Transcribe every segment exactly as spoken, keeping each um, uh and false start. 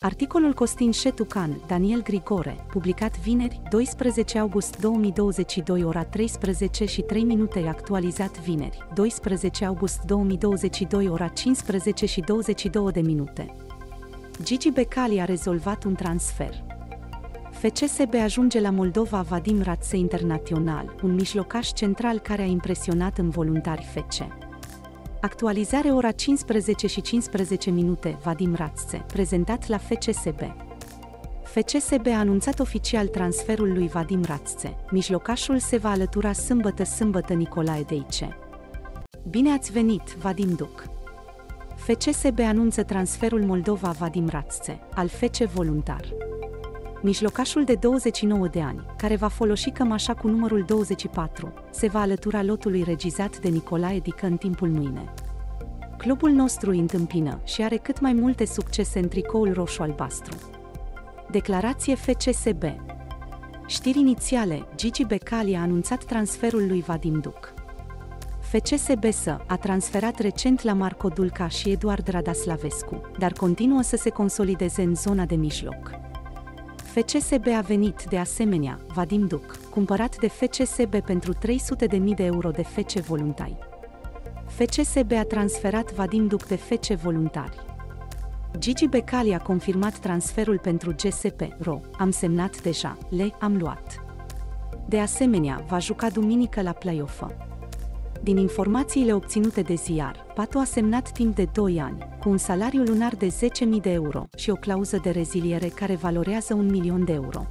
Articolul Costin Șetucan, Daniel Grigore, publicat vineri, doisprezece august două mii douăzeci și doi, ora treisprezece și trei minute, actualizat vineri, doisprezece august două mii douăzeci și doi, ora cincisprezece și douăzeci și două de minute. Gigi Becali a rezolvat un transfer. F C S B ajunge la Moldova Vadim Ratse Internațional, un mijlocaș central care a impresionat în voluntari F C. Actualizare ora cincisprezece și cincisprezece minute, Vadim Ratse, prezentat la F C S B. F C S B a anunțat oficial transferul lui Vadim Ratse. Mijlocașul se va alătura sâmbătă-sâmbătă Nicolae Deice. Bine ați venit, Vadim Duc! F C S B anunță transferul Moldova Vadim Ratse, al F C voluntar. Mijlocașul de douăzeci și nouă de ani, care va folosi cămașa cu numărul douăzeci și patru, se va alătura lotului regizat de Nicolae Dică în timpul mâine. Clubul nostru îi întâmpină și are cât mai multe succese în tricoul roșu-albastru. Declarație F C S B. Știri inițiale, Gigi Becali a anunțat transferul lui Vadim Duc. F C S B S a transferat recent la Marco Dulca și Eduard Radaslavescu, dar continuă să se consolideze în zona de mijloc. F C S B a venit, de asemenea, Vadim Duc, cumpărat de F C S B pentru trei sute de mii de euro de F C voluntari. F C S B a transferat Vadim Duc de F C voluntari. Gigi Becali a confirmat transferul pentru G S P R O, am semnat deja, le am luat. De asemenea, va juca duminică la play-off. Din informațiile obținute de ziar, Patu a semnat timp de doi ani, cu un salariu lunar de zece mii de euro și o clauză de reziliere care valorează un milion de euro.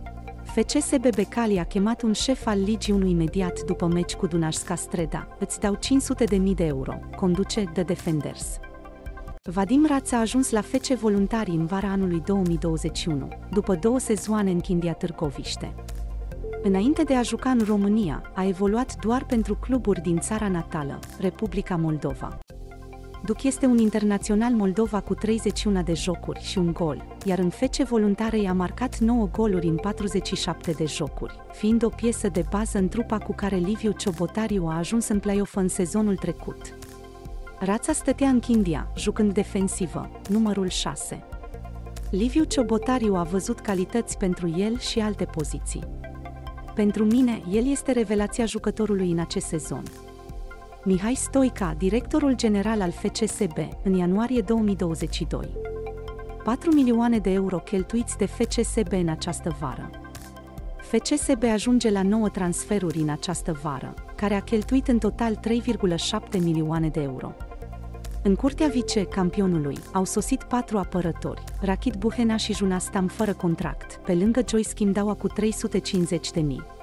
F C S B Becali a chemat un șef al ligiului imediat după meci cu Dunajska Streda, îți dau cinci sute de mii de euro, conduce The Defenders. Vadim Ratse a ajuns la F C voluntari în vara anului două mii douăzeci și unu, după două sezoane în Chindia Târgoviște. Înainte de a juca în România, a evoluat doar pentru cluburi din țara natală, Republica Moldova. Duc este un internațional Moldova cu treizeci și unu de jocuri și un gol, iar în F C voluntare i-a marcat nouă goluri în patruzeci și șapte de jocuri, fiind o piesă de bază în trupa cu care Liviu Ciobotariu a ajuns în play-off în sezonul trecut. Rața stătea în Chindia, jucând defensivă, numărul șase. Liviu Ciobotariu a văzut calități pentru el și alte poziții. Pentru mine, el este revelația jucătorului în acest sezon. Mihai Stoica, directorul general al F C S B, în ianuarie două mii douăzeci și doi. patru milioane de euro cheltuiți de F C S B în această vară. F C S B ajunge la nouă transferuri în această vară, care a cheltuit în total trei virgulă șapte milioane de euro. În curtea vice-campionului au sosit patru apărători, Rachid Buhena și Junastam fără contract, pe lângă Joyce Kimdaua cu trei sute cincizeci de mii.